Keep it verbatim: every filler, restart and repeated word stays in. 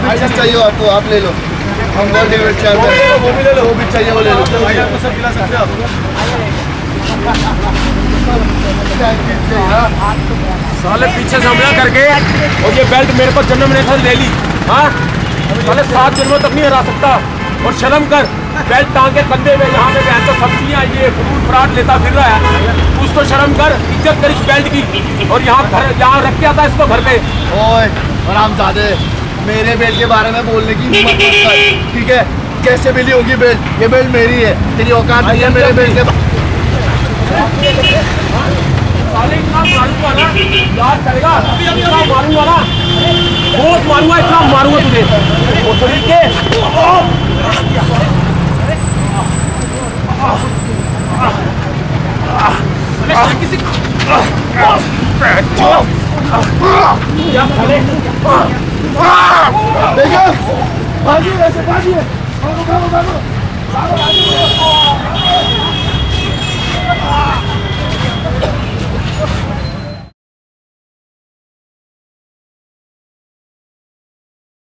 भी चीज़ चाहिए हो आपको आप ले लो, हम बोल देंगे चार वो भी ले लो, वो भी चाहिए वो ले लो, आपको सब खिला सकते हो आप। साले पीछे से हमला करके और ये बेल्ट मेरे को जन्म ने ले ली। हाँ साले सात जन्मों तक नहीं हरा सकता। और शर्म कर, बेल्ट टांग के कंधे में यहाँ पे बहन तो सब्जियाँ ये फ्रूट फ्राट लेता फिर रहा है। कुछ तो शर्म कर, इज्जत कर इस बेल्ट की। और यहाँ घर यहाँ रख के आता इसको घर पे। ओए हरामजादे, मेरे बेल्ट के बारे में बोलने की हिम्मत मत कर, ठीक है? कैसे मिली होगी बेल्ट? ये बेल्ट मेरी है, तेरी औकात नहीं है मेरे बेल्ट के। साले इतना मारूंगा ना, याद करेगा? इतना मारूंगा ना, बहुत मारूंगा, इतना मारूंगा तुझे। कोठरी के किसी क्या साले? देखो, भागिए ऐसे भागिए, भागो भागो भागो भागो भागो।